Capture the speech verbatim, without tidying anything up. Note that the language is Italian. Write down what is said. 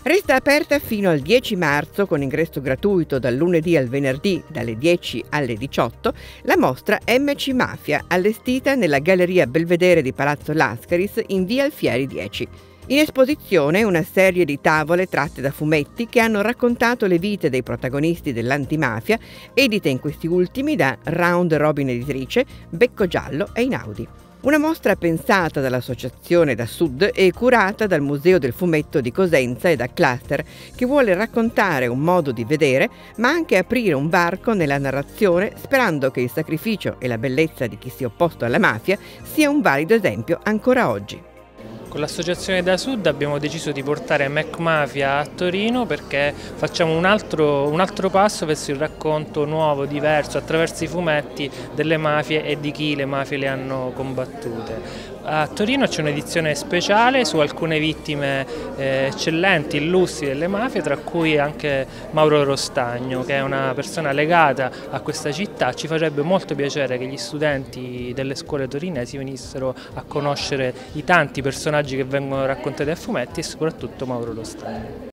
Resta aperta fino al dieci marzo, con ingresso gratuito dal lunedì al venerdì dalle dieci alle diciotto, la mostra M C Mafia, allestita nella Galleria Belvedere di Palazzo Lascaris in via Alfieri dieci. In esposizione una serie di tavole tratte da fumetti che hanno raccontato le vite dei protagonisti dell'antimafia, edite in questi ultimi da Round Robin Editrice, Becco Giallo e Inaudi. Una mostra pensata dall'Associazione Da Sud e curata dal Museo del Fumetto di Cosenza e da Cluster, che vuole raccontare un modo di vedere, ma anche aprire un varco nella narrazione, sperando che il sacrificio e la bellezza di chi si è opposto alla mafia sia un valido esempio ancora oggi. Con l'Associazione Da Sud abbiamo deciso di portare M C Mafia a Torino perché facciamo un altro, un altro passo verso il racconto nuovo, diverso, attraverso i fumetti delle mafie e di chi le mafie le hanno combattute. A Torino c'è un'edizione speciale su alcune vittime eh, eccellenti, illustri delle mafie, tra cui anche Mauro Rostagno, che è una persona legata a questa città. Ci farebbe molto piacere che gli studenti delle scuole torinesi venissero a conoscere i tanti personaggi che vengono raccontati a fumetti e soprattutto Mauro Rostagno.